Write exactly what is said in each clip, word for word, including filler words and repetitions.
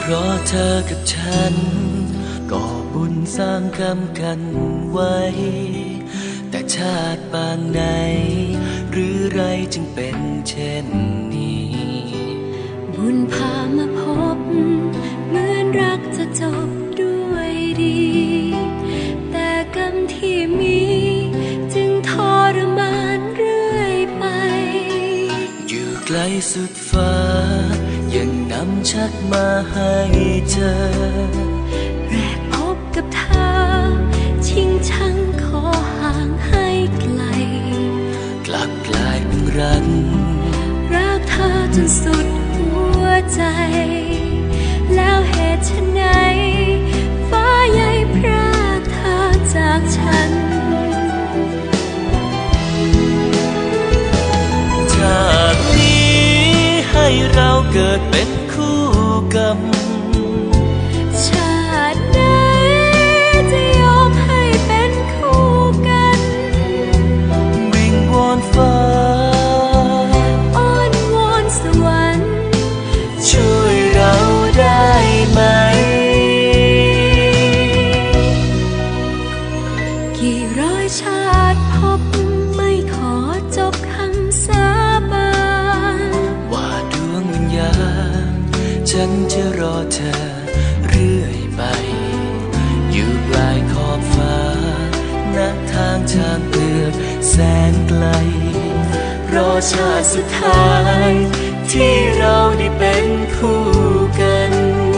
เพราะเธอกับฉันก่อบุญสร้างกรรมกันไว้แต่ชาติปางไหนหรือไรจึงเป็นเช่นนี้บุญพามาพบเหมือนรักจะจบด้วยดีแต่กรรมที่มีจึงทรมานเรื่อยไปอยู่ไกลสุดฟ้ายังนำชักมาให้เจอแรกพบกับเธอชิงชังขอห่างให้ไกลกลับกลายเป็นรักรักเธอจนสุดหัวใจแล้วเหตุไฉนฟ้าใหญ่พรากเธอจากฉันชาตินี้ให้เราเกิดเป็นคู่กรรมชาติไหนจะยอมให้เป็นคู่กันวิงวอนฟ้าอ้อนวอนสวรรค์ช่วยเราได้ไหมกี่ร้อยชาติพบไม่ขอจบคำสาบานว่าดวงวิญญาณฉันจะรอเธอเรื่อยไปอยู่ปลายขอบฟ้าณทางช้างเผือกแสนไกลรอชาติสุดท้ายที่เราได้เป็นคู่กัน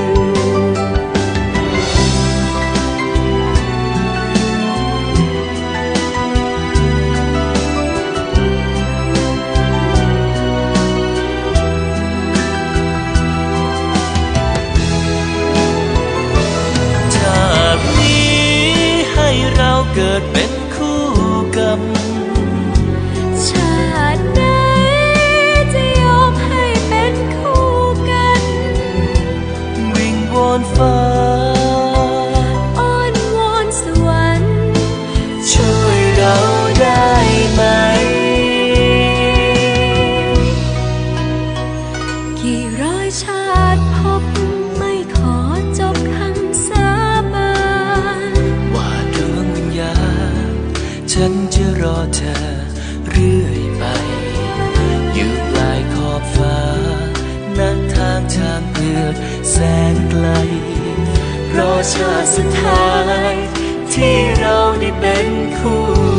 เกิดเป็นคู่กรรมชาติไหนจะยอมให้เป็นคู่กันวิงวอนฟ้าอ้อนวอนสวรรค์ช่วยเราได้ไหมกี่ร้อยชาติพบไม่ขอจบคำสาบานว่าดวงวิญญาณฉันจะรอเธอเรื่อยไปอยู่ปลายขอบฟ้าณทางช้างเผือกแสนไกลรอชาติสุดท้ายที่เราได้เป็นคู่